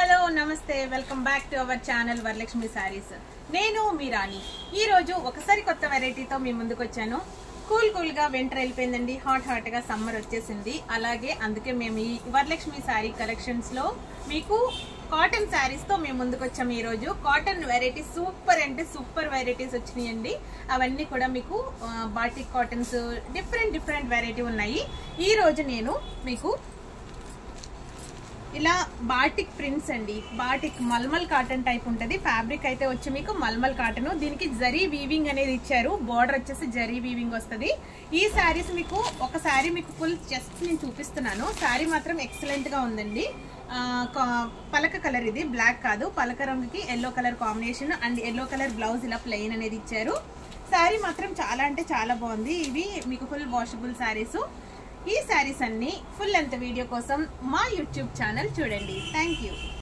Hello నమస్తే welcome back to our channel Varalakshmi sarees. నేను మీ రాణి. ఈ రోజు ఒకసారి కొత్త వెరైటీతో మీ ముందుకు వచ్చాను. కూల్ గా వింటర్ వెళ్ళిపోయిందండి, హాట్ గా సమ్మర్ వచ్చేసింది. అలాగే అందుకే మేము ఈ వరలక్ష్మి సారీ కలెక్షన్స్ లో మీకు కాటన్ శారీస్ తో మేము ముందుకు వచ్చాము. ఈ రోజు కాటన్ వెరైటీస్ సూపర్ అంటే సూపర్ వెరైటీస్ వచ్చినాయండి. అవన్నీ కూడా మీకు బాటిక్ కాటన్స్ డిఫరెంట్ వెరైటీ ఉన్నాయి. ఈ రోజు నేను మీకు ఇలా బాటిక్ ప్రింట్స్ అండి, బాటిక్ మల్మల్ కాటన్ టైప్ ఉంటది. ఫ్యాబ్రిక్ అయితే వచ్చి మీకు మల్మల్ కాటన్, దీనికి జరీ వీవింగ్ అనేది ఇచ్చారు. బార్డర్ వచ్చేసి జరీ వీవింగ్ వస్తుంది. ఈ శారీస్ మీకు ఒక శారీ మీకు ఫుల్ జస్ట్ నేను చూపిస్తున్నాను. శారీ మాత్రం ఎక్సలెంట్ గా ఉందండి. పలక కలర్, ఇది బ్లాక్ కాదు, పలక రంగుకి yellow colour combination and yellow colour blouse ఇలా ప్లెయిన్ అనేది ఇచ్చారు. శారీ మాత్రం చాలా అంటే చాలా బాగుంది. ఇవి మీకు ఫుల్ వాషబుల్ శారీస్. ఈ శారీస్ అన్ని ఫుల్ లెంత్ వీడియో కోసం మా యూట్యూబ్ ఛానల్ చూడండి. Thank you.